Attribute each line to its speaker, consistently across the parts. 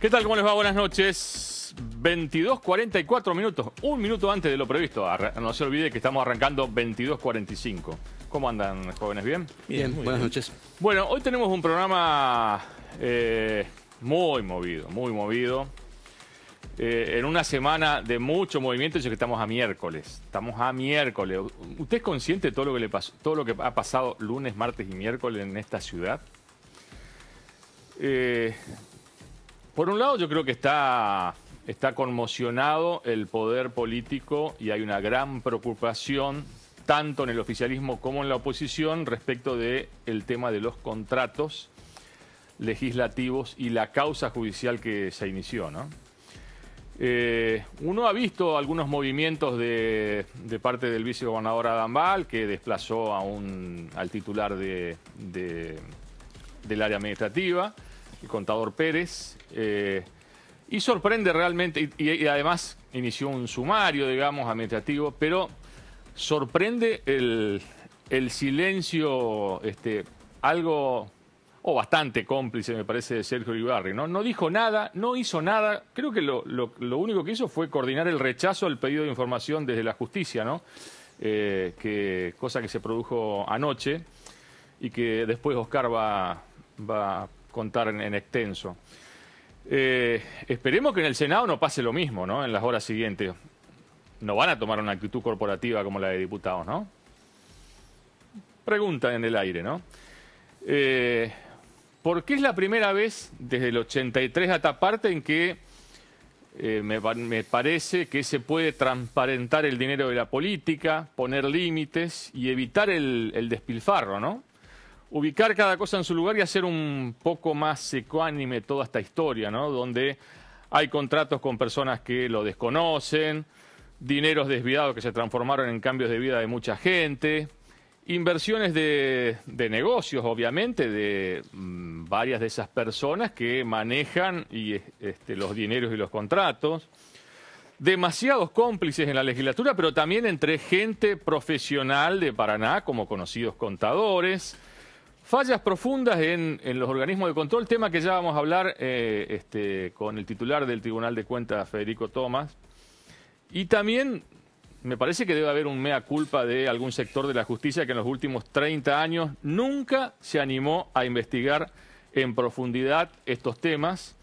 Speaker 1: ¿Qué tal? ¿Cómo les va? Buenas noches. 22:44 minutos, un minuto antes de lo previsto. No se olvide que estamos arrancando 22:45. ¿Cómo andan, jóvenes? ¿Bien?
Speaker 2: Bien, buenas noches.
Speaker 1: Bueno, hoy tenemos un programa muy movido. En una semana de mucho movimiento, ya que estamos a miércoles. ¿Usted es consciente de todo lo que le pasó, todo lo que ha pasado lunes, martes y miércoles en esta ciudad? Por un lado, yo creo que está conmocionado el poder político y hay una gran preocupación, tanto en el oficialismo como en la oposición, respecto del tema de los contratos legislativos y la causa judicial que se inició, ¿no? Uno ha visto algunos movimientos de parte del vicegobernador Adam Bal, que desplazó al titular del área administrativa, el contador Pérez, y sorprende realmente, y además inició un sumario, digamos, administrativo, pero sorprende el silencio, algo bastante cómplice, me parece, de Sergio Uribarri, ¿no? No dijo nada, no hizo nada. Creo que lo único que hizo fue coordinar el rechazo al pedido de información desde la justicia, ¿no? Cosa que se produjo anoche y que después Oscar va a contar en extenso. Esperemos que en el Senado no pase lo mismo, ¿no? En las horas siguientes. No van a tomar una actitud corporativa como la de diputados, ¿no? Pregunta en el aire, ¿no? Porque es la primera vez desde el 83 a esta parte en que me parece que se puede transparentar el dinero de la política, poner límites y evitar el despilfarro, ¿no? Ubicar cada cosa en su lugar y hacer un poco más ecuánime toda esta historia, ¿no? Donde hay contratos con personas que lo desconocen, dineros desviados que se transformaron en cambios de vida de mucha gente, inversiones de negocios, obviamente, de varias de esas personas que manejan los dineros y los contratos. Demasiados cómplices en la legislatura, pero también entre gente profesional de Paraná, como conocidos contadores. Fallas profundas en los organismos de control, tema que ya vamos a hablar con el titular del Tribunal de Cuentas, Federico Tomás. Y también me parece que debe haber un mea culpa de algún sector de la justicia que en los últimos 30 años nunca se animó a investigar en profundidad estos temas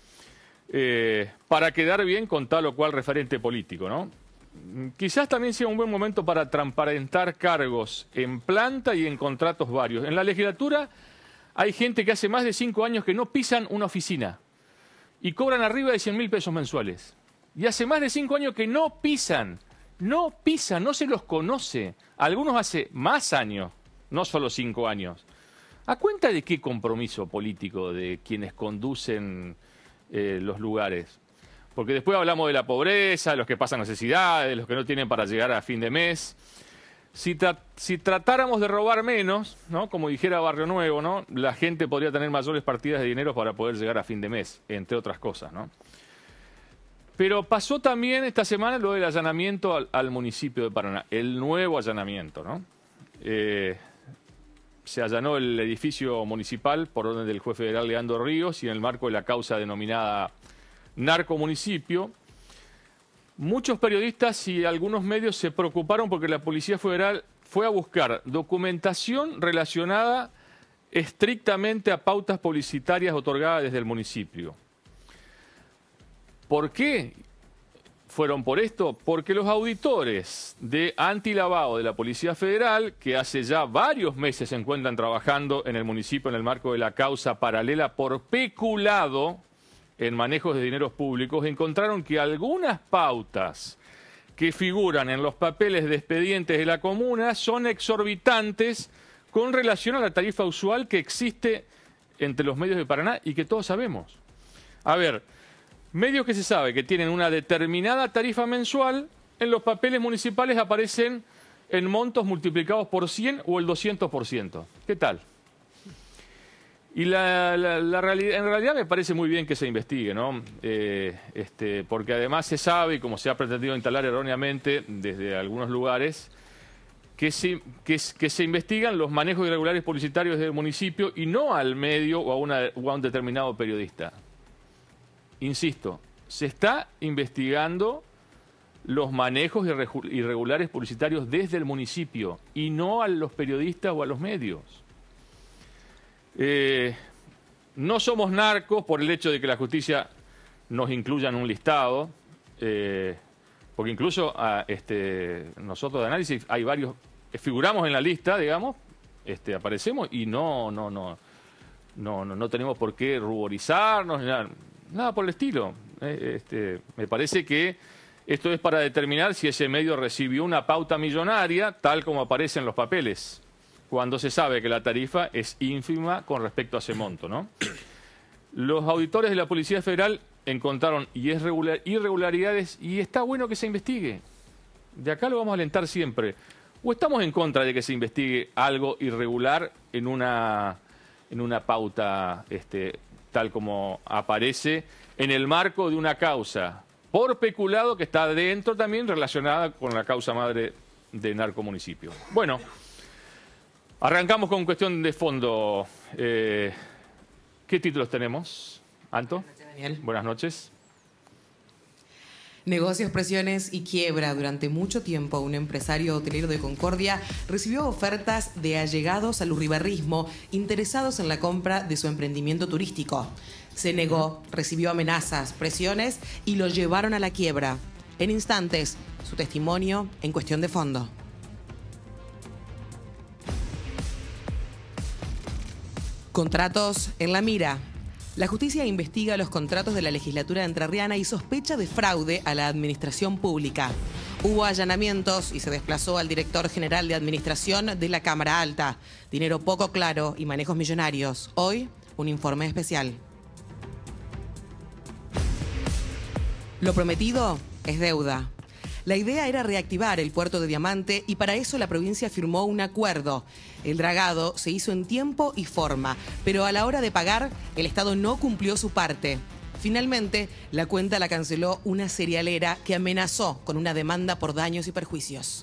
Speaker 1: para quedar bien con tal o cual referente político, ¿no? Quizás también sea un buen momento para transparentar cargos en planta y en contratos varios. En la legislatura hay gente que hace más de 5 años que no pisan una oficina y cobran arriba de 100.000 pesos mensuales. Y hace más de 5 años que no pisan, no se los conoce. Algunos hace más años, no solo 5 años. ¿A cuenta de qué compromiso político de quienes conducen los lugares? Porque después hablamos de la pobreza, de los que pasan necesidades, de los que no tienen para llegar a fin de mes. Si tratáramos de robar menos, ¿no? Como dijera Barrio Nuevo, ¿no? La gente podría tener mayores partidas de dinero para poder llegar a fin de mes, entre otras cosas, ¿no? Pero pasó también esta semana lo del allanamiento al municipio de Paraná, el nuevo allanamiento, ¿no? Se allanó el edificio municipal por orden del juez federal Leandro Ríos y en el marco de la causa denominada narcomunicipio. Muchos periodistas y algunos medios se preocuparon porque la Policía Federal fue a buscar documentación relacionada estrictamente a pautas publicitarias otorgadas desde el municipio. ¿Por qué fueron por esto? Porque los auditores de antilavado de la Policía Federal, que hace ya varios meses se encuentran trabajando en el municipio en el marco de la causa paralela por peculado en manejos de dineros públicos, encontraron que algunas pautas que figuran en los papeles de expedientes de la comuna son exorbitantes con relación a la tarifa usual que existe entre los medios de Paraná y que todos sabemos. A ver, medios que se sabe que tienen una determinada tarifa mensual, en los papeles municipales aparecen en montos multiplicados por 100 o el 200%. ¿Qué tal? Y en realidad me parece muy bien que se investigue, ¿no? Porque además se sabe, y como se ha pretendido instalar erróneamente desde algunos lugares, que se investigan los manejos irregulares publicitarios del municipio y no al medio o a un determinado periodista. insisto, se está investigando los manejos irregulares publicitarios desde el municipio y no a los periodistas o a los medios. No somos narcos por el hecho de que la justicia nos incluya en un listado, porque incluso nosotros de análisis hay varios, figuramos en la lista, digamos, aparecemos y no tenemos por qué ruborizarnos, nada por el estilo. Me parece que esto es para determinar si ese medio recibió una pauta millonaria, tal como aparece en los papeles, cuando se sabe que la tarifa es ínfima con respecto a ese monto, ¿no? Los auditores de la Policía Federal encontraron irregularidades y está bueno que se investigue. De acá lo vamos a alentar siempre. ¿O estamos en contra de que se investigue algo irregular en una pauta tal como aparece en el marco de una causa por peculado que está dentro también relacionada con la causa madre de narcomunicipio? Bueno, arrancamos con cuestión de fondo. ¿Qué títulos tenemos, Anto?
Speaker 2: Buenas noches, Daniel.
Speaker 1: Buenas noches.
Speaker 2: Negocios, presiones y quiebra. Durante mucho tiempo, un empresario hotelero de Concordia recibió ofertas de allegados al urribarrismo interesados en la compra de su emprendimiento turístico. Se negó, recibió amenazas, presiones y lo llevaron a la quiebra. En instantes, su testimonio en Cuestión de Fondo. Contratos en la mira. La justicia investiga los contratos de la legislatura entrerriana y sospecha de fraude a la administración pública. Hubo allanamientos y se desplazó al director general de administración de la Cámara Alta. Dinero poco claro y manejos millonarios. Hoy, un informe especial. Lo prometido es deuda. La idea era reactivar el puerto de Diamante y para eso la provincia firmó un acuerdo. El dragado se hizo en tiempo y forma, pero a la hora de pagar, el Estado no cumplió su parte. Finalmente, la cuenta la canceló una cerealera que amenazó con una demanda por daños y perjuicios.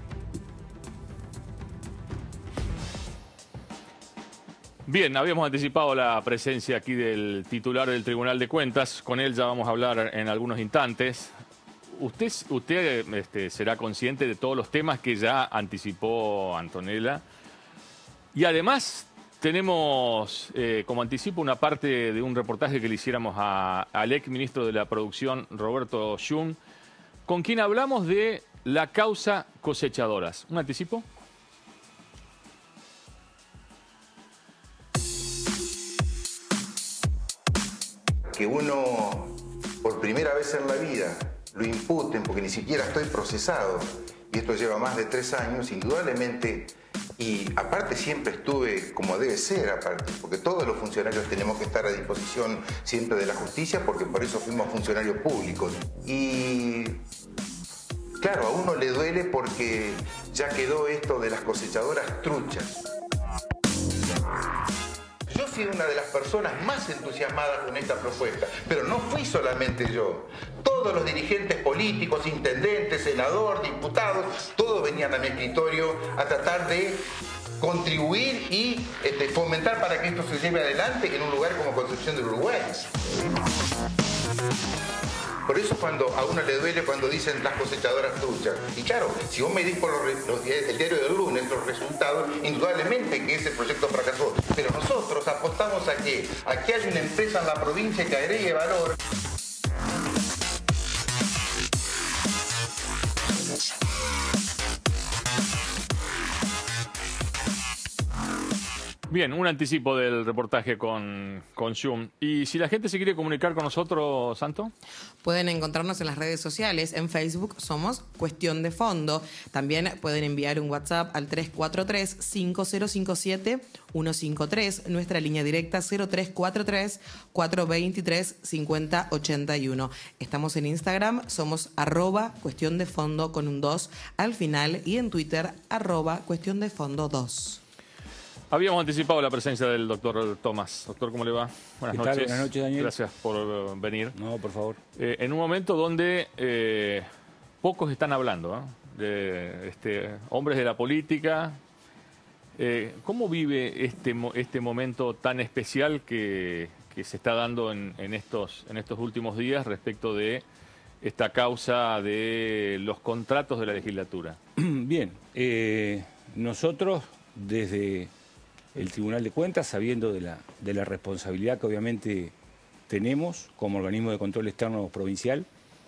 Speaker 1: Bien, habíamos anticipado la presencia aquí del titular del Tribunal de Cuentas. Con él ya vamos a hablar en algunos instantes. Usted será consciente de todos los temas que ya anticipó Antonella. Y además tenemos como anticipo una parte de un reportaje que le hiciéramos al ex ministro de la Producción, Roberto Jung, con quien hablamos de la causa cosechadoras. ¿Un anticipo?
Speaker 3: Que uno, por primera vez en la vida, lo imputen porque ni siquiera estoy procesado, y esto lleva más de 3 años, indudablemente, y aparte siempre estuve como debe ser, aparte, porque todos los funcionarios tenemos que estar a disposición siempre de la justicia, porque por eso fuimos funcionarios públicos. Y claro, a uno le duele porque ya quedó esto de las cosechadoras truchas. Yo fui una de las personas más entusiasmadas con esta propuesta, pero no fui solamente yo. Todos los dirigentes políticos, intendentes, senadores, diputados, todos venían a mi escritorio a tratar de contribuir y fomentar para que esto se lleve adelante en un lugar como Concepción del Uruguay. Por eso cuando a uno le duele cuando dicen las cosechadoras truchas. Y claro, si vos medís por el diario del lunes los resultados, indudablemente que ese proyecto fracasó. Pero nosotros apostamos a que aquí hay una empresa en la provincia que agregue valor.
Speaker 1: Bien, un anticipo del reportaje con Jung. Y si la gente se quiere comunicar con nosotros, Santo.
Speaker 2: Pueden encontrarnos en las redes sociales. En Facebook somos Cuestión de Fondo. También pueden enviar un WhatsApp al 343-5057-153. Nuestra línea directa 0343-423-5081. Estamos en Instagram, somos @Cuestión de Fondo con un 2 al final. Y en Twitter, @Cuestión de Fondo 2.
Speaker 1: Habíamos anticipado la presencia del doctor Tomás. Doctor, ¿cómo le va? Buenas noches.
Speaker 4: Buenas noches, Daniel.
Speaker 1: Gracias por venir.
Speaker 4: No, por favor.
Speaker 1: En un momento donde pocos están hablando, de hombres de la política. ¿Cómo vive este momento tan especial que que se está dando en estos últimos días respecto de esta causa de los contratos de la legislatura?
Speaker 4: Bien, nosotros desde el Tribunal de Cuentas, sabiendo de la responsabilidad que obviamente tenemos como organismo de control externo provincial,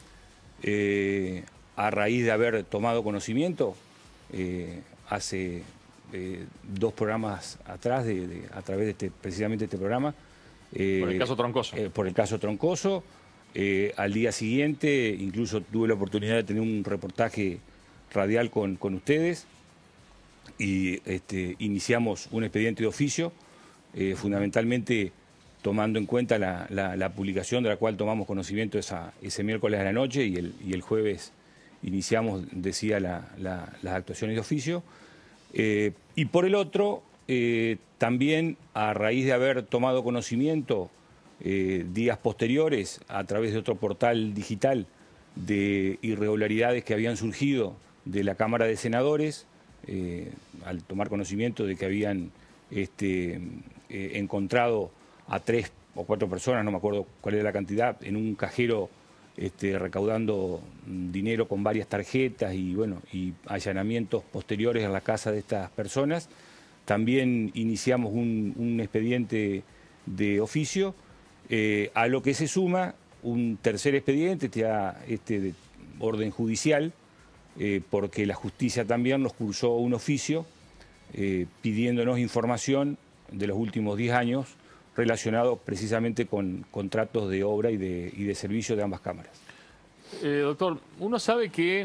Speaker 4: a raíz de haber tomado conocimiento hace 2 programas atrás, a través de precisamente este programa.
Speaker 1: Por el caso Troncoso.
Speaker 4: Por el caso Troncoso. Al día siguiente, incluso tuve la oportunidad de tener un reportaje radial con ustedes y iniciamos un expediente de oficio, fundamentalmente tomando en cuenta la publicación de la cual tomamos conocimiento ese miércoles a la noche y el jueves iniciamos, decía, las actuaciones de oficio. Y por el otro, también a raíz de haber tomado conocimiento días posteriores a través de otro portal digital de irregularidades que habían surgido de la Cámara de Senadores, al tomar conocimiento de que habían encontrado a 3 o 4 personas, no me acuerdo cuál era la cantidad, en un cajero recaudando dinero con varias tarjetas y allanamientos posteriores a la casa de estas personas. También iniciamos un expediente de oficio, a lo que se suma un tercer expediente, de orden judicial, porque la justicia también nos cursó un oficio pidiéndonos información de los últimos 10 años relacionado precisamente con contratos de obra y de servicio de ambas cámaras.
Speaker 1: Doctor, uno sabe que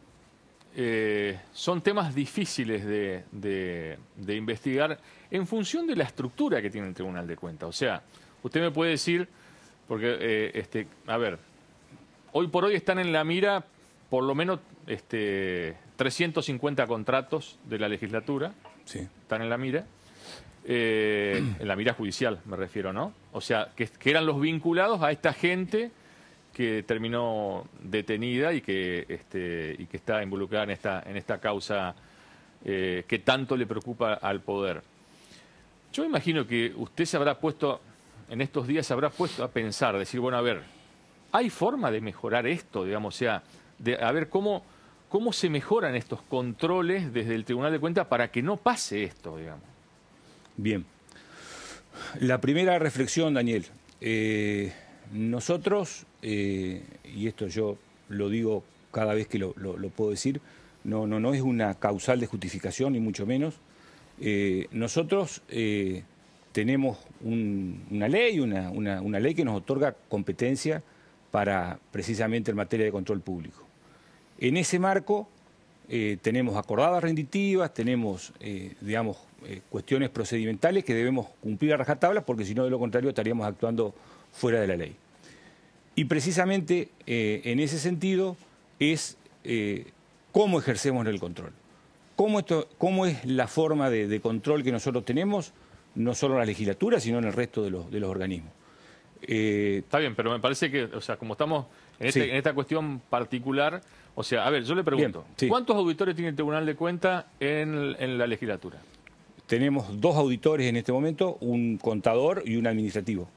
Speaker 1: son temas difíciles de investigar en función de la estructura que tiene el Tribunal de Cuentas. O sea, usted me puede decir, porque, a ver, hoy por hoy están en la mira por lo menos 350 contratos de la legislatura,
Speaker 4: sí,
Speaker 1: están en la mira judicial me refiero, ¿no? O sea, que eran los vinculados a esta gente que terminó detenida y que está involucrada en esta causa que tanto le preocupa al poder. Yo imagino que usted se habrá puesto, en estos días se habrá puesto a pensar, decir, bueno, a ver, ¿hay forma de mejorar esto, digamos? O sea, a ver cómo se mejoran estos controles desde el Tribunal de Cuentas para que no pase esto, digamos.
Speaker 4: Bien. La primera reflexión, Daniel. Nosotros, y esto yo lo digo cada vez que lo puedo decir, no es una causal de justificación, ni mucho menos. Nosotros tenemos una ley, una ley que nos otorga competencia para precisamente en materia de control público. En ese marco tenemos acordadas renditivas, tenemos, cuestiones procedimentales que debemos cumplir a rajatabla, porque si no, de lo contrario, estaríamos actuando fuera de la ley. Y precisamente en ese sentido es cómo ejercemos el control. ¿Cómo es la forma de control que nosotros tenemos, no solo en la legislatura, sino en el resto de los organismos?
Speaker 1: Está bien, pero me parece que, o sea, como estamos en esta cuestión particular, o sea, a ver, yo le pregunto,
Speaker 4: bien, sí.
Speaker 1: ¿Cuántos auditores tiene el Tribunal de Cuentas en la legislatura?
Speaker 4: Tenemos 2 auditores en este momento, un contador y un administrativo.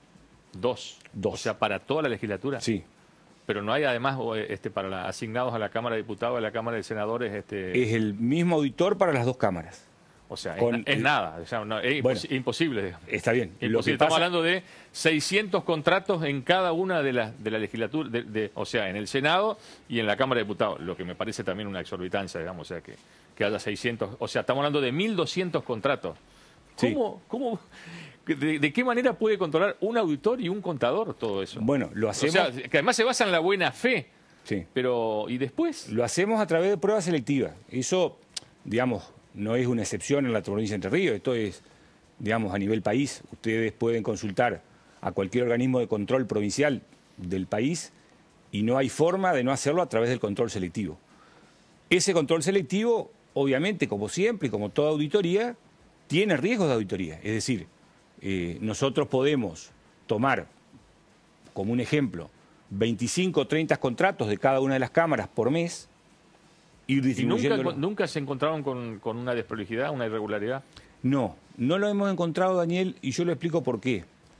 Speaker 1: Dos.
Speaker 4: Dos.
Speaker 1: O sea, para toda la legislatura.
Speaker 4: Sí.
Speaker 1: Pero no hay además asignados a la Cámara de Diputados, a la Cámara de Senadores.
Speaker 4: Es el mismo auditor para las 2 cámaras.
Speaker 1: O sea, es nada, o sea, es imposible. Digamos.
Speaker 4: Está bien.
Speaker 1: Imposible. Estamos hablando de 600 contratos en cada una de la legislatura, o sea, en el Senado y en la Cámara de Diputados, lo que me parece también una exorbitancia, digamos, o sea, que haya 600, o sea, estamos hablando de 1.200 contratos. ¿Cómo de qué manera puede controlar un auditor y un contador todo eso?
Speaker 4: Bueno, lo hacemos...
Speaker 1: O sea, que además se basa en la buena fe,
Speaker 4: sí.
Speaker 1: Pero ¿y después?
Speaker 4: Lo hacemos a través de pruebas selectivas. Eso, digamos, no es una excepción en la provincia de Entre Ríos, esto es, digamos, a nivel país. Ustedes pueden consultar a cualquier organismo de control provincial del país y no hay forma de no hacerlo a través del control selectivo. Ese control selectivo, obviamente, como siempre y como toda auditoría, tiene riesgos de auditoría. Es decir, nosotros podemos tomar, como un ejemplo, 25 o 30 contratos de cada una de las cámaras por mes, ir distribuyendo.
Speaker 1: ¿Y nunca se encontraron con una desprolijidad, una irregularidad?
Speaker 4: No lo hemos encontrado, Daniel, y yo lo explico por qué.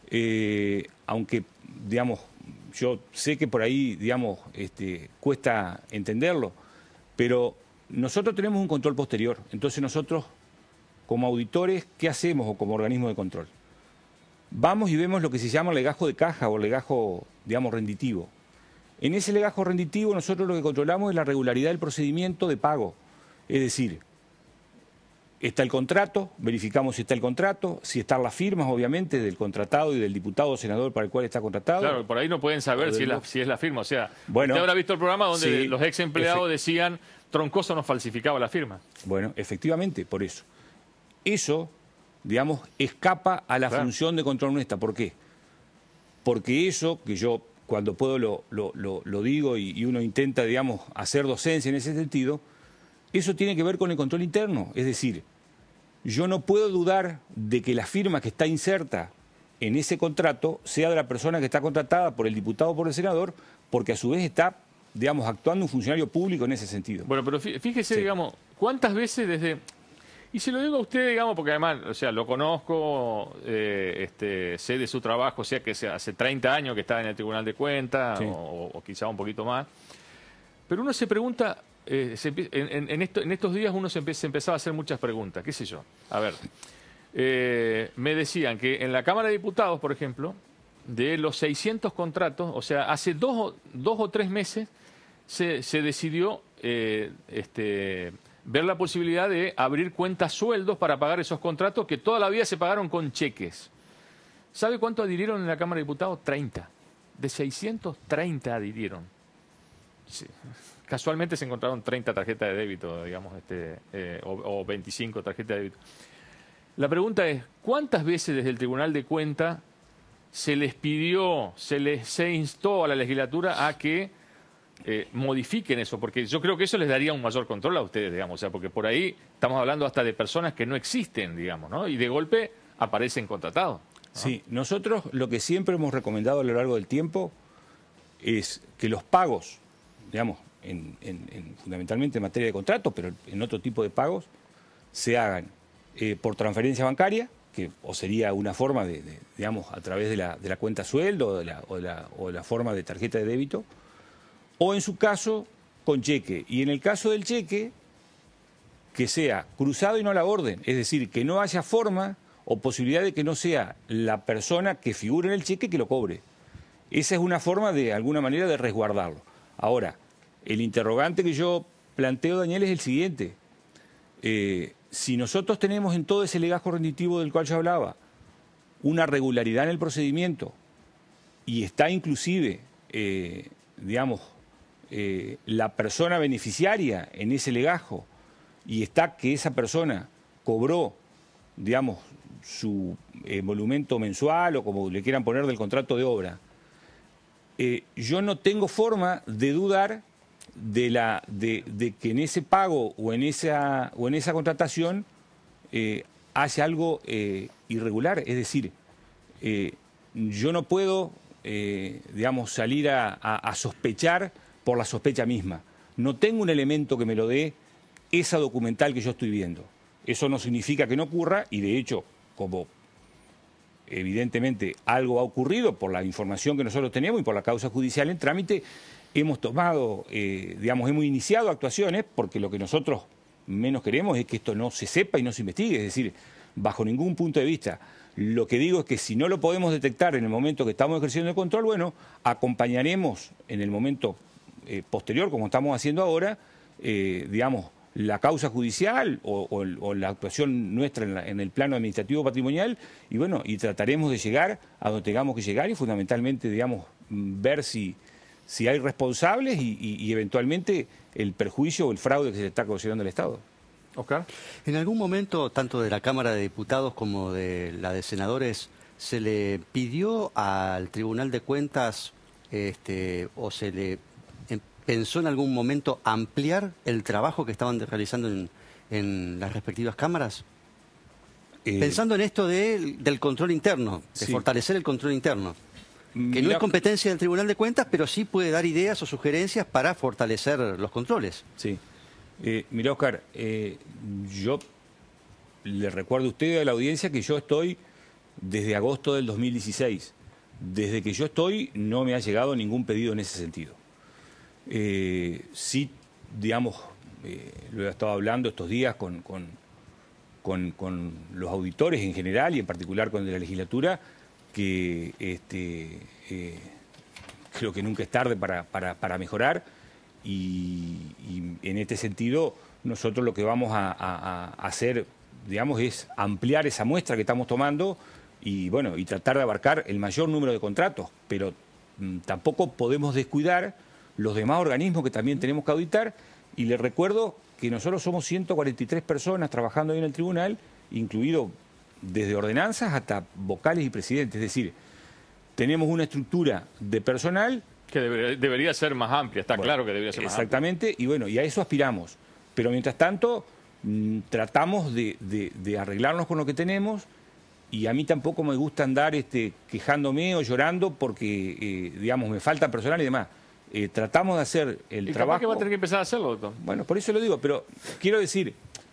Speaker 4: aunque, digamos, yo sé que por ahí, digamos, cuesta entenderlo, pero nosotros tenemos un control posterior. Entonces nosotros, como auditores, ¿qué hacemos o como organismo de control? Vamos y vemos lo que se llama legajo de caja o legajo, digamos, renditivo. En ese legajo renditivo nosotros lo que controlamos es la regularidad del procedimiento de pago. Es decir, está el contrato, verificamos si está el contrato, si están las firmas, obviamente, del contratado y del diputado o senador para el cual está contratado.
Speaker 1: Claro, por ahí no pueden saber si es la firma. O sea,
Speaker 4: bueno,
Speaker 1: usted habrá visto el programa donde
Speaker 4: sí,
Speaker 1: los ex empleados decían Troncoso no falsificaba la firma.
Speaker 4: Bueno, efectivamente, por eso. Eso, digamos, escapa a la función de control nuestra. ¿Por qué? Porque eso, que yo cuando puedo lo digo y uno intenta, digamos, hacer docencia en ese sentido, eso tiene que ver con el control interno. Es decir, yo no puedo dudar de que la firma que está inserta en ese contrato sea de la persona que está contratada por el diputado o por el senador, porque a su vez está, digamos, actuando un funcionario público en ese sentido.
Speaker 1: Bueno, pero fíjese, digamos, cuántas veces desde... Y se lo digo a usted, digamos, porque además, o sea, lo conozco, sé de su trabajo, o sea, que hace 30 años que está en el Tribunal de Cuentas, o quizá un poquito más. Pero uno se pregunta, en estos días uno se empezaba a hacer muchas preguntas, qué sé yo. A ver, me decían que en la Cámara de Diputados, por ejemplo, de los 600 contratos, o sea, hace dos o tres meses se decidió ver la posibilidad de abrir cuentas sueldos para pagar esos contratos que toda la vida se pagaron con cheques. ¿Sabe cuánto adhirieron en la Cámara de Diputados? 30. De 600, 30 adhirieron. Sí. Casualmente se encontraron 30 tarjetas de débito, digamos, o 25 tarjetas de débito. La pregunta es, ¿cuántas veces desde el Tribunal de Cuentas se les pidió, se instó a la legislatura a que modifiquen eso? Porque yo creo que eso les daría un mayor control a ustedes, digamos, o sea, porque por ahí estamos hablando hasta de personas que no existen, digamos, ¿no? Y de golpe aparecen contratados, ¿no?
Speaker 4: Sí, nosotros lo que siempre hemos recomendado a lo largo del tiempo es que los pagos, digamos, fundamentalmente en materia de contratos, pero en otro tipo de pagos, se hagan por transferencia bancaria, que o sería una forma digamos, a través de la cuenta sueldo o de la forma de tarjeta de débito, o en su caso, con cheque. Y en el caso del cheque, que sea cruzado y no a la orden. Es decir, que no haya forma o posibilidad de que no sea la persona que figure en el cheque que lo cobre. Esa es una forma, de alguna manera, de resguardarlo. Ahora, el interrogante que yo planteo, Daniel, es el siguiente. Si nosotros tenemos en todo ese legajo renditivo del cual yo hablaba una regularidad en el procedimiento y está inclusive, digamos, la persona beneficiaria en ese legajo y está que esa persona cobró, digamos, su emolumento mensual o como le quieran poner del contrato de obra, yo no tengo forma de dudar de que en ese pago o en esa contratación hace algo irregular. Es decir, yo no puedo, digamos, salir a sospechar por la sospecha misma. No tengo un elemento que me lo dé esa documental que yo estoy viendo. Eso no significa que no ocurra y, de hecho, como evidentemente algo ha ocurrido por la información que nosotros tenemos y por la causa judicial en trámite, hemos tomado, digamos, hemos iniciado actuaciones porque lo que nosotros menos queremos es que esto no se sepa y no se investigue, es decir, bajo ningún punto de vista. Lo que digo es que si no lo podemos detectar en el momento que estamos ejerciendo el control, bueno, acompañaremos en el momento posterior, como estamos haciendo ahora, digamos, la causa judicial o la actuación nuestra en el plano administrativo patrimonial y bueno, y trataremos de llegar a donde tengamos que llegar y fundamentalmente, digamos, ver si hay responsables y eventualmente el perjuicio o el fraude que se está considerando el Estado.
Speaker 1: Oscar.
Speaker 5: En algún momento, tanto de la Cámara de Diputados como de la de Senadores, ¿se le pidió al Tribunal de Cuentas o se le pensó en algún momento ampliar el trabajo que estaban realizando en las respectivas cámaras? Pensando en esto del control interno, de fortalecer el control interno. Que no es competencia del Tribunal de Cuentas, pero sí puede dar ideas o sugerencias para fortalecer los controles.
Speaker 4: Sí. Mirá, Oscar, yo le recuerdo a usted y a la audiencia que yo estoy desde agosto del 2016. Desde que yo estoy no me ha llegado ningún pedido en ese sentido. Sí, digamos, lo he estado hablando estos días con los auditores en general y en particular con de la legislatura, que creo que nunca es tarde para mejorar y en este sentido nosotros lo que vamos a hacer, digamos, es ampliar esa muestra que estamos tomando y, bueno, y tratar de abarcar el mayor número de contratos, pero tampoco podemos descuidar los demás organismos que también tenemos que auditar y les recuerdo que nosotros somos 143 personas trabajando ahí en el tribunal, incluido desde ordenanzas hasta vocales y presidentes, es decir, tenemos una estructura de personal
Speaker 1: que debería ser más amplia, está claro que debería ser más amplia.
Speaker 4: Exactamente, y bueno, y a eso aspiramos. Pero mientras tanto, tratamos de arreglarnos con lo que tenemos y a mí tampoco me gusta andar quejándome o llorando porque, digamos, me falta personal y demás. Tratamos de hacer el trabajo.
Speaker 1: ¿Y capaz que va a tener que empezar a hacerlo, doctor?
Speaker 4: Bueno, por eso lo digo, pero quiero decir,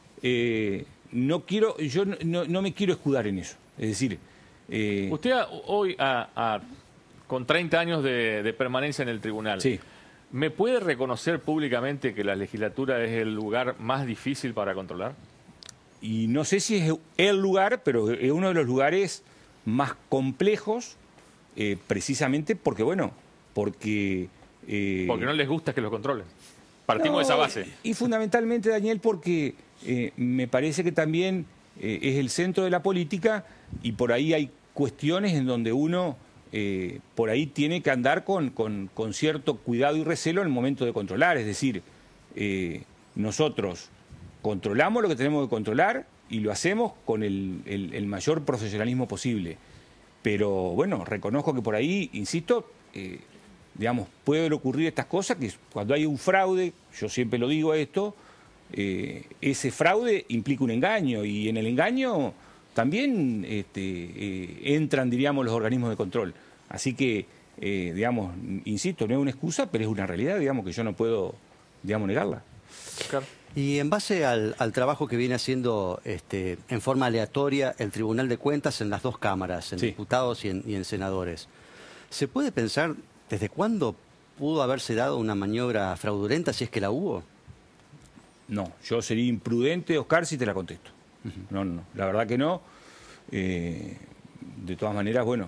Speaker 4: yo no me quiero escudar en eso. Es decir...
Speaker 1: Usted hoy, con 30 años de permanencia en el tribunal,
Speaker 4: sí.
Speaker 1: ¿Me puede reconocer públicamente que la legislatura es el lugar más difícil para controlar?
Speaker 4: Y no sé si es el lugar, pero es uno de los lugares más complejos, precisamente porque, bueno, porque
Speaker 1: no les gusta que los controlen. Partimos de esa base.
Speaker 4: Y fundamentalmente, Daniel, porque me parece que también es el centro de la política y por ahí hay cuestiones en donde uno por ahí tiene que andar con cierto cuidado y recelo en el momento de controlar. Es decir, nosotros controlamos lo que tenemos que controlar y lo hacemos con el mayor profesionalismo posible. Pero bueno, reconozco que por ahí, insisto, digamos, pueden ocurrir estas cosas, que cuando hay un fraude, yo siempre lo digo esto, ese fraude implica un engaño y en el engaño también entran, diríamos, los organismos de control. Así que, digamos, insisto, no es una excusa, pero es una realidad, digamos, que yo no puedo, digamos, negarla.
Speaker 1: Claro.
Speaker 5: Y en base al trabajo que viene haciendo en forma aleatoria el Tribunal de Cuentas en las dos cámaras, en
Speaker 4: sí.
Speaker 5: diputados y en senadores, ¿se puede pensar desde cuándo pudo haberse dado una maniobra fraudulenta, si es que la hubo?
Speaker 4: No, yo sería imprudente, Oscar, si te la contesto. No, la verdad que no. De todas maneras, bueno,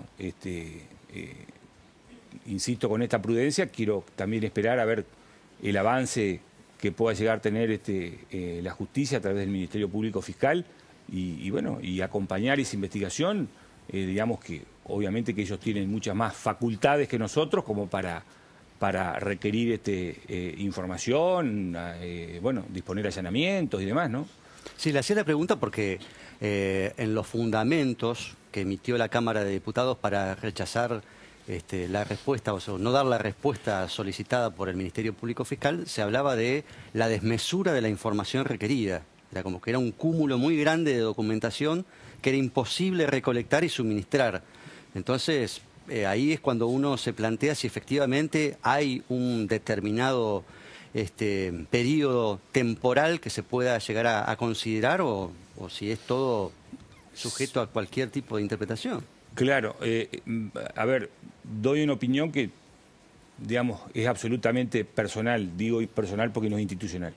Speaker 4: insisto con esta prudencia, quiero también esperar a ver el avance que pueda llegar a tener la justicia a través del Ministerio Público Fiscal y bueno, y acompañar esa investigación, digamos que obviamente que ellos tienen muchas más facultades que nosotros como para requerir información, bueno, disponer allanamientos y demás, ¿no?
Speaker 5: Sí, le hacía la pregunta porque en los fundamentos que emitió la Cámara de Diputados para rechazar la respuesta, o sea, no dar la respuesta solicitada por el Ministerio Público Fiscal, se hablaba de la desmesura de la información requerida. Era como que era un cúmulo muy grande de documentación que era imposible recolectar y suministrar. Entonces, ahí es cuando uno se plantea si efectivamente hay un determinado periodo temporal que se pueda llegar a considerar o si es todo sujeto a cualquier tipo de interpretación.
Speaker 4: Claro, a ver, doy una opinión que, digamos, es absolutamente personal, digo personal porque no es institucional.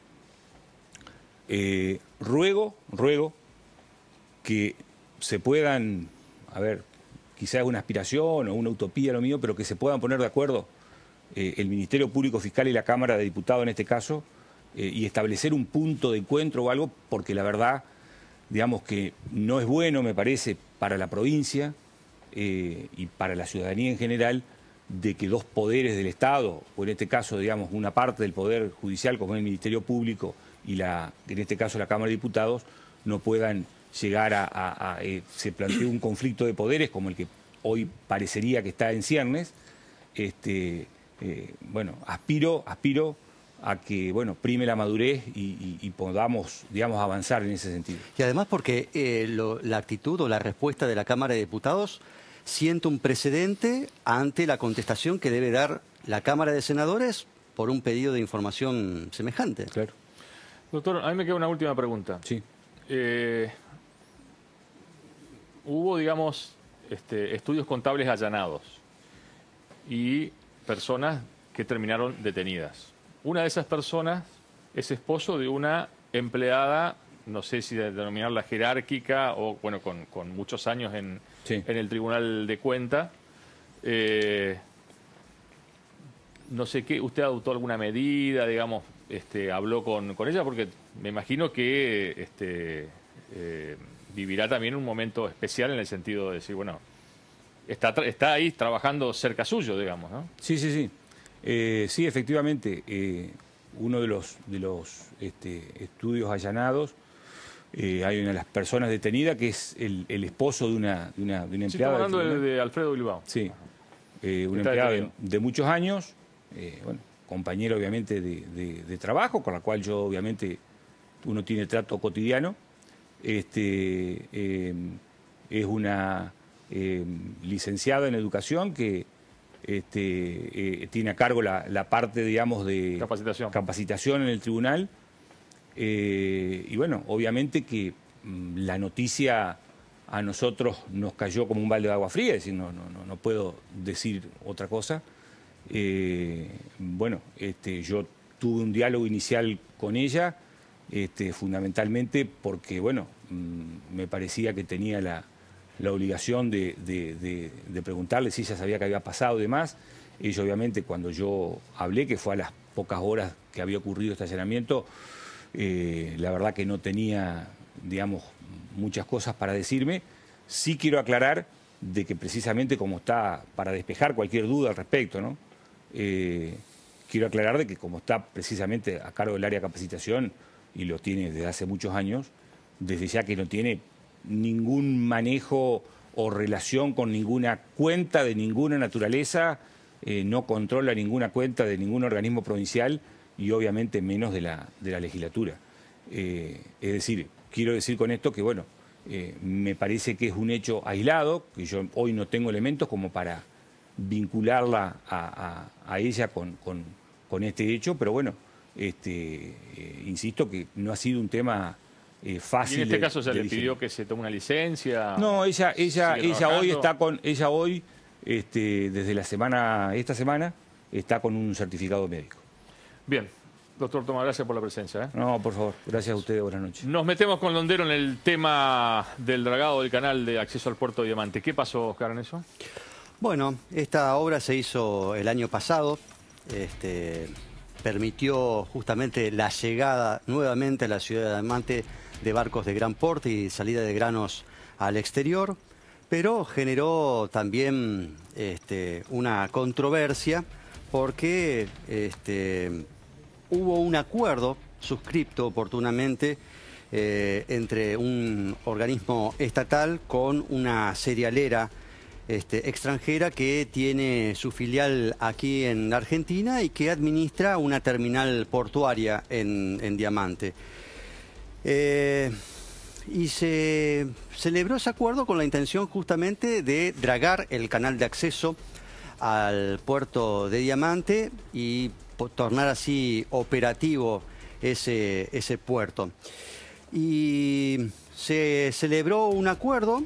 Speaker 4: Ruego que se puedan, a ver, quizás es una aspiración o una utopía lo mío, pero que se puedan poner de acuerdo el Ministerio Público Fiscal y la Cámara de Diputados en este caso, y establecer un punto de encuentro o algo, porque la verdad, digamos que no es bueno, me parece, para la provincia y para la ciudadanía en general, de que dos poderes del Estado, o en este caso, digamos, una parte del Poder Judicial, como el Ministerio Público, y en este caso la Cámara de Diputados, no puedan llegar se plantea un conflicto de poderes como el que hoy parecería que está en ciernes. Bueno, aspiro a que, bueno, prime la madurez y podamos, digamos, avanzar en ese sentido.
Speaker 5: Y además porque la actitud o la respuesta de la Cámara de Diputados siente un precedente ante la contestación que debe dar la Cámara de Senadores por un pedido de información semejante.
Speaker 4: Claro.
Speaker 1: Doctor, a mí me queda una última pregunta.
Speaker 4: Sí.
Speaker 1: Hubo, digamos, estudios contables allanados y personas que terminaron detenidas. Una de esas personas es esposo de una empleada, no sé si denominarla jerárquica o, bueno, con muchos años en el Tribunal de Cuentas. No sé qué, ¿usted adoptó alguna medida, digamos, habló con ella? Porque me imagino que vivirá también un momento especial en el sentido de decir, bueno, está ahí trabajando cerca suyo, digamos, ¿no?
Speaker 4: Sí, sí, sí. Sí, efectivamente, uno de los estudios allanados, hay una de las personas detenidas que es el esposo de una empleada.
Speaker 1: Sí, estamos hablando de Alfredo Bilbao.
Speaker 4: Sí, una empleada de muchos años, bueno, compañera obviamente de trabajo, con la cual yo obviamente uno tiene trato cotidiano. Es una licenciada en educación que tiene a cargo la parte, digamos, de capacitación en el tribunal. Y bueno, obviamente que la noticia a nosotros nos cayó como un balde de agua fría, es decir, no puedo decir otra cosa. Bueno, yo tuve un diálogo inicial con ella, fundamentalmente porque, bueno, me parecía que tenía la obligación de preguntarle si ella sabía qué había pasado y demás. Ella, obviamente, cuando yo hablé, que fue a las pocas horas que había ocurrido este allanamiento, la verdad que no tenía, digamos, muchas cosas para decirme. Sí quiero aclarar de que precisamente como está, para despejar cualquier duda al respecto, ¿no? Quiero aclarar de que como está precisamente a cargo del área de capacitación y lo tiene desde hace muchos años, desde ya que no tiene ningún manejo o relación con ninguna cuenta de ninguna naturaleza, no controla ninguna cuenta de ningún organismo provincial y obviamente menos de la legislatura. Es decir, quiero decir con esto que, bueno, me parece que es un hecho aislado, que yo hoy no tengo elementos como para vincularla a ella con este hecho, pero bueno, insisto que no ha sido un tema fácil.
Speaker 1: ¿Y en este caso se le pidió que se tome una licencia?
Speaker 4: No, ella hoy está desde esta semana está con un certificado médico.
Speaker 1: Bien. Doctor Tomás, gracias por la presencia.
Speaker 4: No, por favor. Gracias a ustedes. Buenas noches.
Speaker 1: Nos metemos con Londero en el tema del dragado del canal de acceso al puerto de Diamante. ¿Qué pasó, Oscar, en eso?
Speaker 5: Bueno, esta obra se hizo el año pasado. Permitió justamente la llegada nuevamente a la ciudad de Diamante de barcos de gran porte y salida de granos al exterior, pero generó también una controversia porque hubo un acuerdo suscripto oportunamente entre un organismo estatal con una cerealera extranjera que tiene su filial aquí en Argentina y que administra una terminal portuaria en Diamante. Y se celebró ese acuerdo con la intención justamente de dragar el canal de acceso al puerto de Diamante y tornar así operativo ese puerto. Y se celebró un acuerdo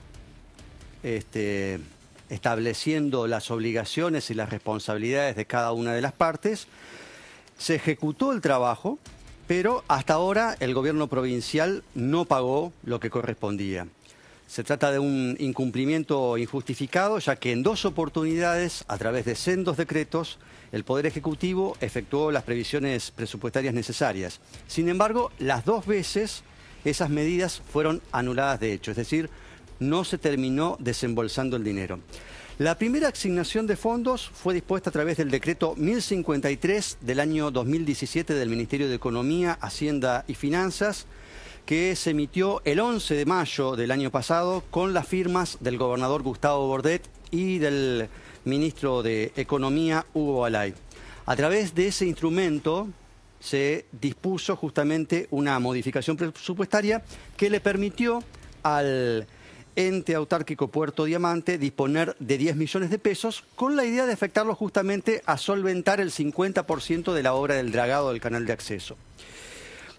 Speaker 5: estableciendo las obligaciones y las responsabilidades de cada una de las partes. Se ejecutó el trabajo, pero hasta ahora el gobierno provincial no pagó lo que correspondía. Se trata de un incumplimiento injustificado, ya que en 2 oportunidades, a través de sendos decretos, el Poder Ejecutivo efectuó las previsiones presupuestarias necesarias. Sin embargo, las 2 veces esas medidas fueron anuladas de hecho, es decir, no se terminó desembolsando el dinero. La primera asignación de fondos fue dispuesta a través del decreto 1053 del año 2017 del Ministerio de Economía, Hacienda y Finanzas, que se emitió el 11 de mayo del año pasado con las firmas del gobernador Gustavo Bordet y del ministro de Economía, Hugo Alay. A través de ese instrumento se dispuso justamente una modificación presupuestaria que le permitió al ente autárquico Puerto Diamante disponer de 10 millones de pesos con la idea de afectarlo justamente a solventar el 50% de la obra del dragado del canal de acceso.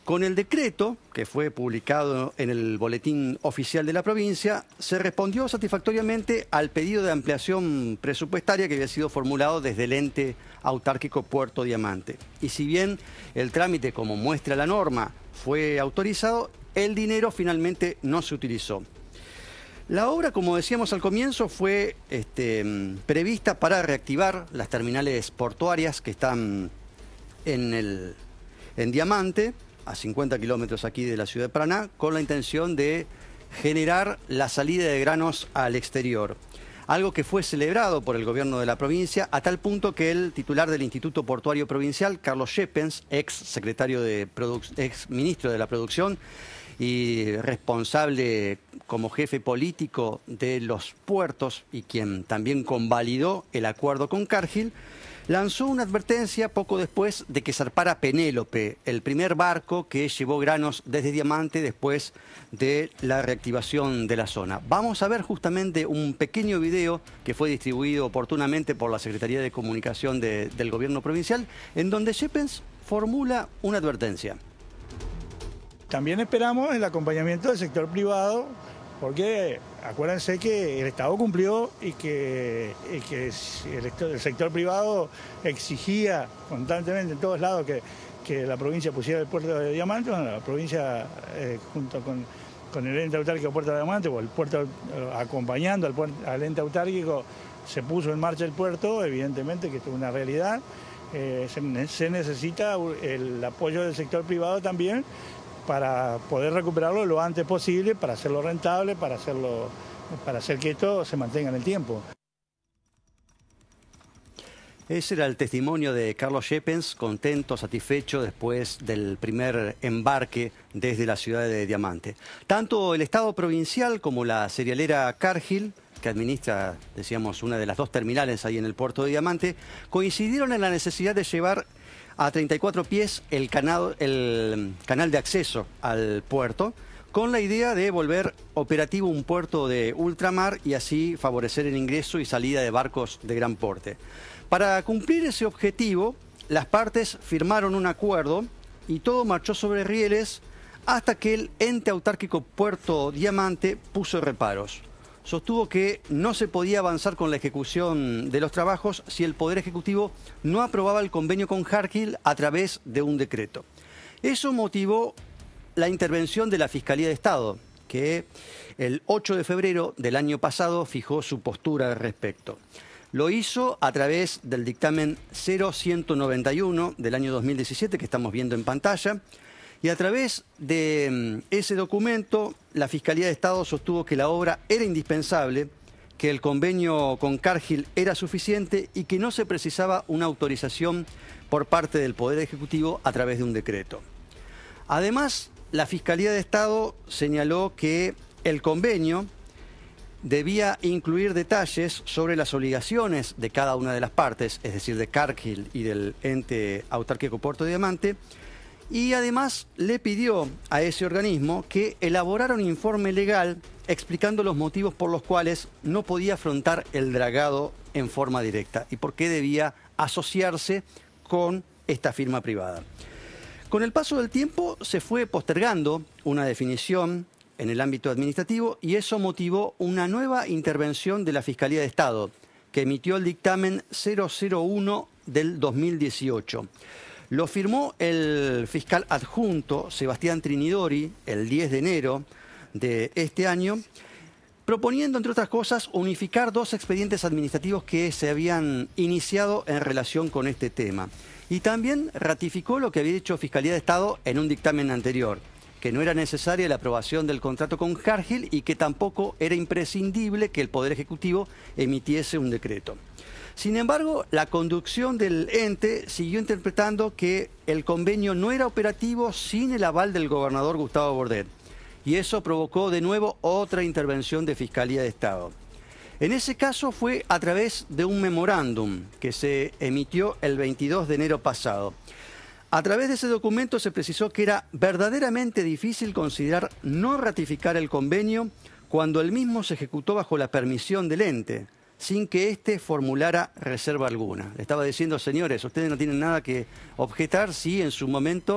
Speaker 5: Con el decreto, que fue publicado en el Boletín Oficial de la provincia, se respondió satisfactoriamente al pedido de ampliación presupuestaria que había sido formulado desde el ente autárquico Puerto Diamante. Y si bien el trámite, como muestra la norma, fue autorizado, el dinero finalmente no se utilizó. La obra, como decíamos al comienzo, fue prevista para reactivar las terminales portuarias que están en Diamante, a 50 kilómetros aquí de la ciudad de Paraná, con la intención de generar la salida de granos al exterior. Algo que fue celebrado por el gobierno de la provincia, a tal punto que el titular del Instituto Portuario Provincial, Carlos Schepens, ex ministro de la Producción y responsable como jefe político de los puertos y quien también convalidó el acuerdo con Cargill, lanzó una advertencia poco después de que zarpara Penélope, el primer barco que llevó granos desde Diamante después de la reactivación de la zona. Vamos a ver justamente un pequeño video que fue distribuido oportunamente por la Secretaría de Comunicación del Gobierno Provincial, en donde Schepens formula una advertencia.
Speaker 6: También esperamos el acompañamiento del sector privado, porque acuérdense que el Estado cumplió y que el sector privado exigía constantemente en todos lados que la provincia pusiera el puerto de Diamante. Bueno, la provincia, junto con el ente autárquico Puerto de Diamante, o el puerto acompañando al ente autárquico, se puso en marcha el puerto. Evidentemente que esto es una realidad. Se necesita el apoyo del sector privado también, para poder recuperarlo lo antes posible, para hacerlo rentable, para hacer que esto se mantenga en el tiempo.
Speaker 5: Ese era el testimonio de Carlos Schepens, contento, satisfecho después del primer embarque desde la ciudad de Diamante. Tanto el Estado provincial como la cerealera Cargill, que administra, decíamos, una de las dos terminales ahí en el puerto de Diamante, coincidieron en la necesidad de llevar a 34 pies el canal de acceso al puerto, con la idea de volver operativo un puerto de ultramar y así favorecer el ingreso y salida de barcos de gran porte. Para cumplir ese objetivo, las partes firmaron un acuerdo y todo marchó sobre rieles hasta que el ente autárquico Puerto Diamante puso reparos. Sostuvo que no se podía avanzar con la ejecución de los trabajos si el Poder Ejecutivo no aprobaba el convenio con Cargill a través de un decreto. Eso motivó la intervención de la Fiscalía de Estado, que el 8 de febrero del año pasado fijó su postura al respecto. Lo hizo a través del dictamen 0191 del año 2017, que estamos viendo en pantalla. Y a través de ese documento, la Fiscalía de Estado sostuvo que la obra era indispensable, que el convenio con Cargill era suficiente y que no se precisaba una autorización por parte del Poder Ejecutivo a través de un decreto. Además, la Fiscalía de Estado señaló que el convenio debía incluir detalles sobre las obligaciones de cada una de las partes, es decir, de Cargill y del ente autárquico Puerto Diamante, y además le pidió a ese organismo que elaborara un informe legal explicando los motivos por los cuales no podía afrontar el dragado en forma directa y por qué debía asociarse con esta firma privada. Con el paso del tiempo se fue postergando una definición en el ámbito administrativo y eso motivó una nueva intervención de la Fiscalía de Estado, que emitió el dictamen 001 del 2018. Lo firmó el fiscal adjunto Sebastián Trinidori el 10 de enero de este año, proponiendo, entre otras cosas, unificar dos expedientes administrativos que se habían iniciado en relación con este tema. Y también ratificó lo que había dicho Fiscalía de Estado en un dictamen anterior, que no era necesaria la aprobación del contrato con Cargill y que tampoco era imprescindible que el Poder Ejecutivo emitiese un decreto. Sin embargo, la conducción del ente siguió interpretando que el convenio no era operativo sin el aval del gobernador Gustavo Bordet. Y eso provocó de nuevo otra intervención de Fiscalía de Estado. En ese caso fue a través de un memorándum que se emitió el 22 de enero pasado. A través de ese documento se precisó que era verdaderamente difícil considerar no ratificar el convenio cuando el mismo se ejecutó bajo la permisión del ente, sin que éste formulara reserva alguna. Le estaba diciendo, señores, ustedes no tienen nada que objetar si en su momento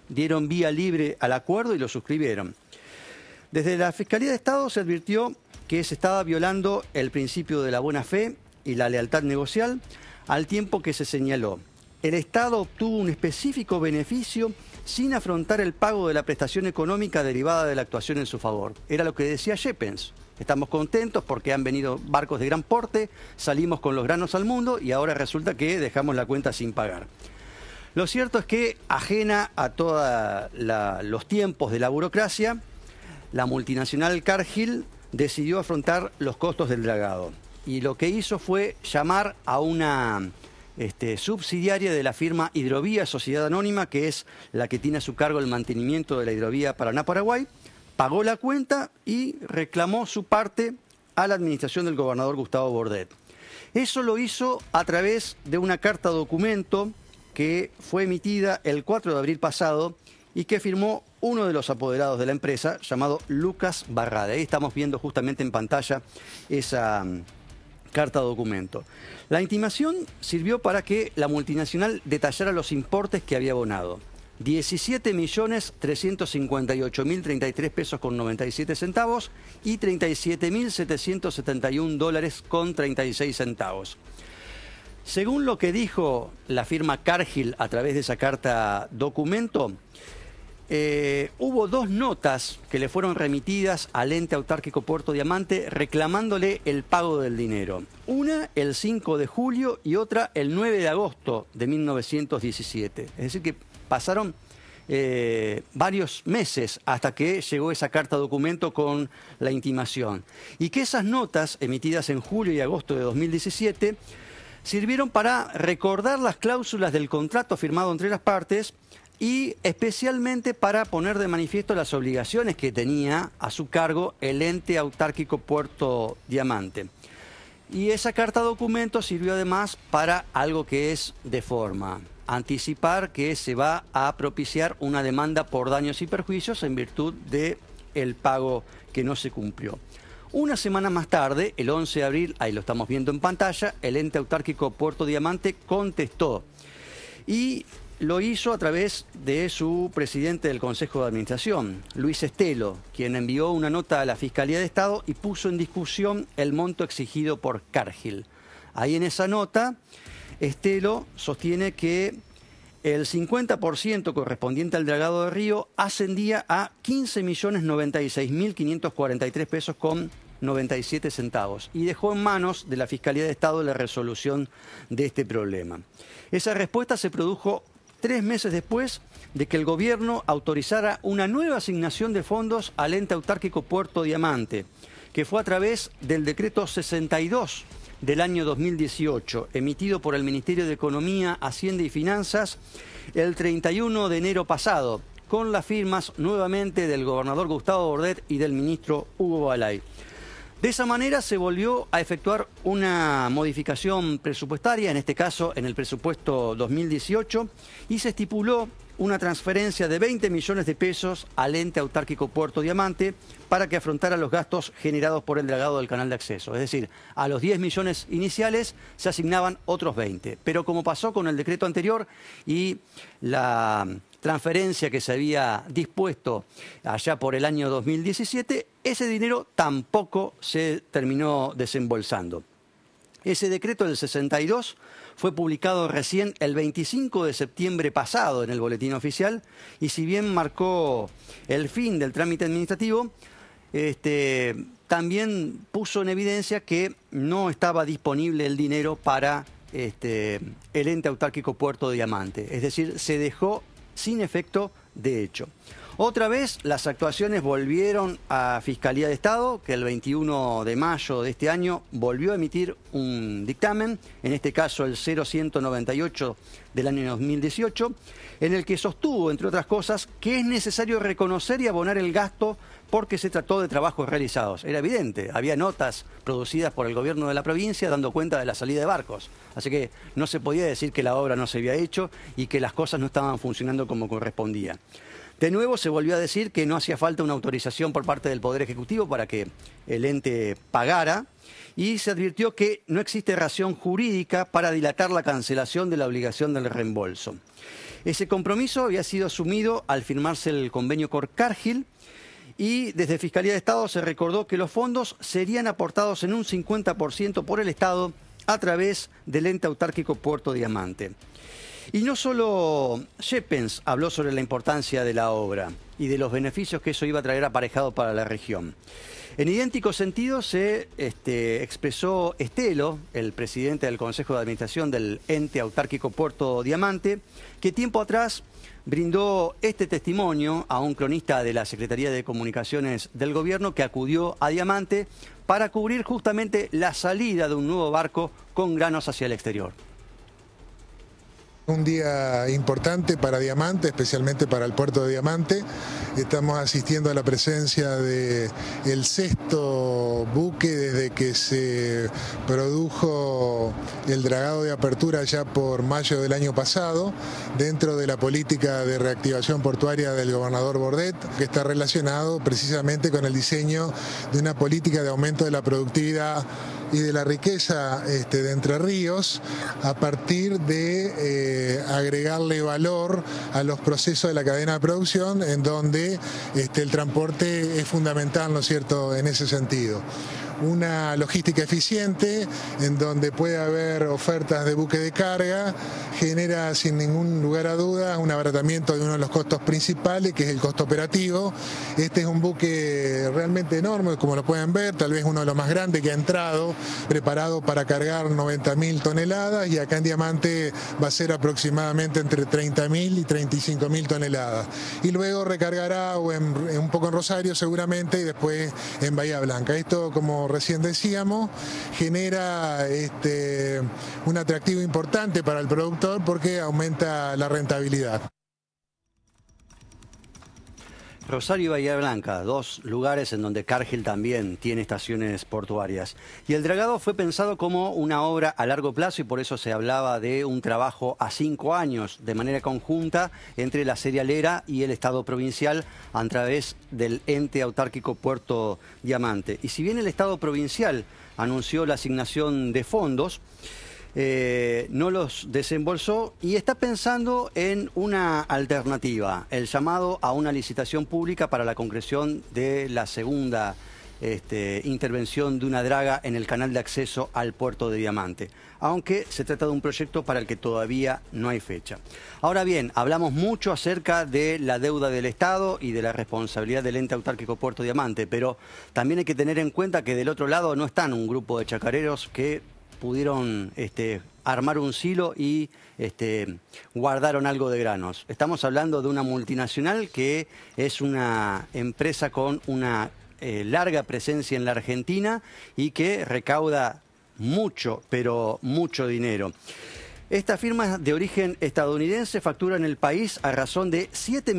Speaker 5: dieron vía libre al acuerdo y lo suscribieron. Desde la Fiscalía de Estado se advirtió que se estaba violando el principio de la buena fe y la lealtad negocial, al tiempo que se señaló: el Estado obtuvo un específico beneficio sin afrontar el pago de la prestación económica derivada de la actuación en su favor. Era lo que decía Shepens. Estamos contentos porque han venido barcos de gran porte, salimos con los granos al mundo y ahora resulta que dejamos la cuenta sin pagar. Lo cierto es que, ajena a todos los tiempos de la burocracia, la multinacional Cargill decidió afrontar los costos del dragado. Y lo que hizo fue llamar a una subsidiaria de la firma Hidrovía Sociedad Anónima, que es la que tiene a su cargo el mantenimiento de la hidrovía Paraná-Paraguay, pagó la cuenta y reclamó su parte a la administración del gobernador Gustavo Bordet. Eso lo hizo a través de una carta documento que fue emitida el 4 de abril pasado y que firmó uno de los apoderados de la empresa, llamado Lucas Barrada. Ahí estamos viendo justamente en pantalla esa carta documento. La intimación sirvió para que la multinacional detallara los importes que había abonado: 17.358.033 pesos con 97 centavos y 37.771 dólares con 36 centavos. Según lo que dijo la firma Cargill a través de esa carta documento, hubo dos notas que le fueron remitidas al ente autárquico Puerto Diamante reclamándole el pago del dinero. Una el 5 de julio y otra el 9 de agosto de 1917. Es decir, que pasaron varios meses hasta que llegó esa carta documento con la intimación. Y que esas notas, emitidas en julio y agosto de 2017, sirvieron para recordar las cláusulas del contrato firmado entre las partes y especialmente para poner de manifiesto las obligaciones que tenía a su cargo el ente autárquico Puerto Diamante. Y esa carta documento sirvió además para algo que es de forma: anticipar que se va a propiciar una demanda por daños y perjuicios en virtud del pago que no se cumplió. Una semana más tarde, el 11 de abril, ahí lo estamos viendo en pantalla, el ente autárquico Puerto Diamante contestó y lo hizo a través de su presidente del Consejo de Administración, Luis Estelo, quien envió una nota a la Fiscalía de Estado y puso en discusión el monto exigido por Cargill. Ahí en esa nota, Estelo sostiene que el 50% correspondiente al dragado de Río ascendía a 15.096.543 pesos con 97 centavos y dejó en manos de la Fiscalía de Estado la resolución de este problema. Esa respuesta se produjo 3 meses después de que el gobierno autorizara una nueva asignación de fondos al ente autárquico Puerto Diamante, que fue a través del decreto 62 del año 2018, emitido por el Ministerio de Economía, Hacienda y Finanzas el 31 de enero pasado, con las firmas nuevamente del gobernador Gustavo Bordet y del ministro Hugo Balay. De esa manera se volvió a efectuar una modificación presupuestaria, en este caso en el presupuesto 2018, y se estipuló una transferencia de 20 millones de pesos al ente autárquico Puerto Diamante para que afrontara los gastos generados por el dragado del canal de acceso. Es decir, a los 10 millones iniciales se asignaban otros 20. Pero como pasó con el decreto anterior y la transferencia que se había dispuesto allá por el año 2017, ese dinero tampoco se terminó desembolsando. Ese decreto del 62 fue publicado recién el 25 de septiembre pasado en el Boletín Oficial y si bien marcó el fin del trámite administrativo, también puso en evidencia que no estaba disponible el dinero para el ente autárquico Puerto Diamante. Es decir, se dejó sin efecto de hecho. Otra vez las actuaciones volvieron a Fiscalía de Estado, que el 21 de mayo de este año volvió a emitir un dictamen, en este caso el 0198 del año 2018, en el que sostuvo, entre otras cosas, que es necesario reconocer y abonar el gasto porque se trató de trabajos realizados. Era evidente, había notas producidas por el gobierno de la provincia dando cuenta de la salida de barcos. Así que no se podía decir que la obra no se había hecho y que las cosas no estaban funcionando como correspondía. De nuevo se volvió a decir que no hacía falta una autorización por parte del Poder Ejecutivo para que el ente pagara y se advirtió que no existe razón jurídica para dilatar la cancelación de la obligación del reembolso. Ese compromiso había sido asumido al firmarse el convenio con Cargill, y desde Fiscalía de Estado se recordó que los fondos serían aportados en un 50% por el Estado a través del ente autárquico Puerto Diamante. Y no solo Schepens habló sobre la importancia de la obra y de los beneficios que eso iba a traer aparejado para la región. En idéntico sentido se expresó Estelo, el presidente del Consejo de Administración del ente autárquico Puerto Diamante, que tiempo atrás brindó este testimonio a un cronista de la Secretaría de Comunicaciones del Gobierno que acudió a Diamante para cubrir justamente la salida de un nuevo barco con granos hacia el exterior.
Speaker 7: Un día importante para Diamante, especialmente para el puerto de Diamante. Estamos asistiendo a la presencia del 6º buque desde que se produjo el dragado de apertura ya por mayo del año pasado, dentro de la política de reactivación portuaria del gobernador Bordet, que está relacionado precisamente con el diseño de una política de aumento de la productividad y de la riqueza de Entre Ríos a partir de agregarle valor a los procesos de la cadena de producción, en donde el transporte es fundamental, ¿no es cierto?, en ese sentido. Una logística eficiente, en donde puede haber ofertas de buque de carga, genera sin ningún lugar a dudas un abaratamiento de uno de los costos principales, que es el costo operativo. Este es un buque realmente enorme, como lo pueden ver, tal vez uno de los más grandes que ha entrado, preparado para cargar 90.000 toneladas, y acá en Diamante va a ser aproximadamente entre 30.000 y 35.000 toneladas. Y luego recargará un poco en Rosario seguramente, y después en Bahía Blanca. Esto, como recién decíamos, genera un atractivo importante para el productor porque aumenta la rentabilidad.
Speaker 5: Rosario y Bahía Blanca, dos lugares en donde Cargill también tiene estaciones portuarias. Y el dragado fue pensado como una obra a largo plazo, y por eso se hablaba de un trabajo a 5 años de manera conjunta entre la cerealera y el Estado provincial a través del ente autárquico Puerto Diamante. Y si bien el Estado provincial anunció la asignación de fondos, no los desembolsó y está pensando en una alternativa, el llamado a una licitación pública para la concreción de la segunda intervención de una draga en el canal de acceso al puerto de Diamante, aunque se trata de un proyecto para el que todavía no hay fecha. Ahora bien, hablamos mucho acerca de la deuda del Estado y de la responsabilidad del ente autárquico Puerto Diamante, pero también hay que tener en cuenta que del otro lado no están un grupo de chacareros que pudieron armar un silo y guardaron algo de granos. Estamos hablando de una multinacional que es una empresa con una larga presencia en la Argentina y que recauda mucho, pero mucho dinero. Esta firma de origen estadounidense factura en el país a razón de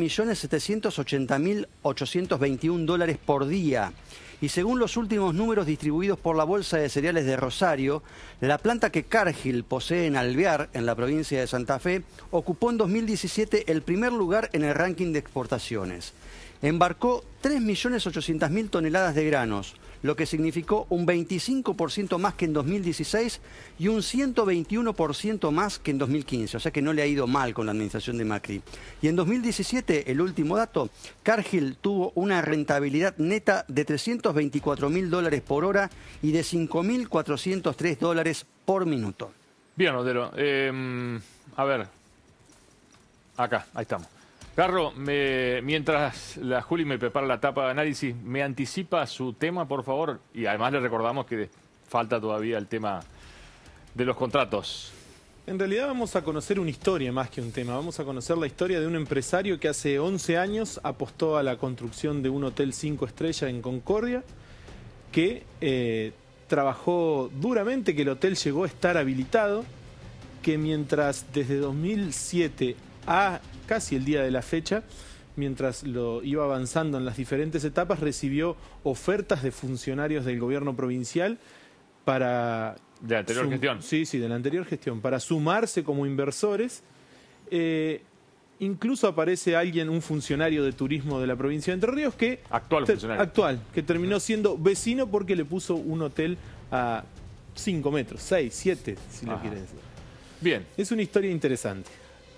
Speaker 5: $7.780.821 por día. Y según los últimos números distribuidos por la Bolsa de Cereales de Rosario, la planta que Cargill posee en Alvear, en la provincia de Santa Fe, ocupó en 2017 el primer lugar en el ranking de exportaciones. Embarcó 3.800.000 toneladas de granos, lo que significó un 25% más que en 2016 y un 121% más que en 2015, o sea que no le ha ido mal con la administración de Macri. Y en 2017, el último dato, Cargill tuvo una rentabilidad neta de $324.000 por hora y de $5.403 por minuto.
Speaker 1: Bien, Otero. A ver, acá, ahí estamos. Carlos, mientras la Juli me prepara la tapa de análisis, ¿me anticipa su tema, por favor? Y además le recordamos que falta todavía el tema de los contratos.
Speaker 8: En realidad vamos a conocer una historia más que un tema. Vamos a conocer la historia de un empresario que hace 11 años apostó a la construcción de un hotel 5 estrellas en Concordia, que trabajó duramente, que el hotel llegó a estar habilitado, que mientras desde 2007 a casi el día de la fecha, mientras lo iba avanzando en las diferentes etapas, recibió ofertas de funcionarios del gobierno provincial para...
Speaker 1: ¿De la anterior gestión?
Speaker 8: Sí, de la anterior gestión, para sumarse como inversores. Incluso aparece un funcionario de turismo de la provincia de Entre Ríos que...
Speaker 1: Actual funcionario.
Speaker 8: Actual, que terminó siendo vecino porque le puso un hotel a 5 metros, 6, 7, si le quiere decir.
Speaker 1: Bien.
Speaker 8: Es una historia interesante.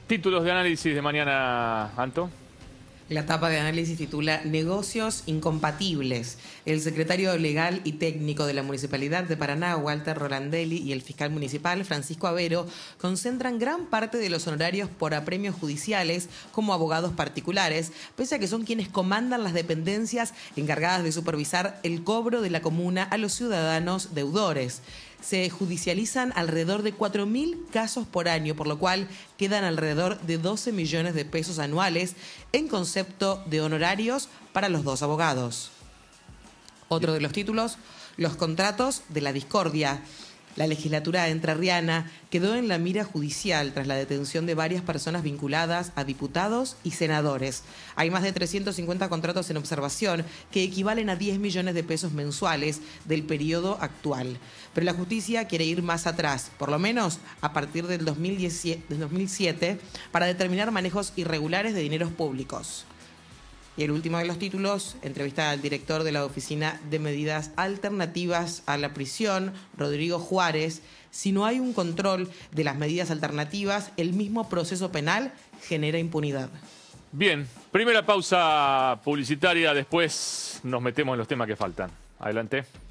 Speaker 1: títulos de análisis de mañana, Anto.
Speaker 2: La tapa de análisis titula Negocios incompatibles. El secretario legal y técnico de la Municipalidad de Paraná, Walter Rolandelli, y el fiscal municipal, Francisco Avero, concentran gran parte de los honorarios por apremios judiciales como abogados particulares, pese a que son quienes comandan las dependencias encargadas de supervisar el cobro de la comuna a los ciudadanos deudores. Se judicializan alrededor de 4.000 casos por año, por lo cual quedan alrededor de 12 millones de pesos anuales en concepto de honorarios para los dos abogados. Otro de los títulos, los contratos de la discordia. La legislatura entrerriana quedó en la mira judicial tras la detención de varias personas vinculadas a diputados y senadores. Hay más de 350 contratos en observación que equivalen a 10 millones de pesos mensuales del periodo actual. Pero la justicia quiere ir más atrás, por lo menos a partir del 2007, para determinar manejos irregulares de dineros públicos. Y el último de los títulos, entrevista al director de la Oficina de Medidas Alternativas a la Prisión, Rodrigo Juárez. Si no hay un control de las medidas alternativas, el mismo proceso penal genera impunidad.
Speaker 1: Bien, primera pausa publicitaria, después nos metemos en los temas que faltan. Adelante.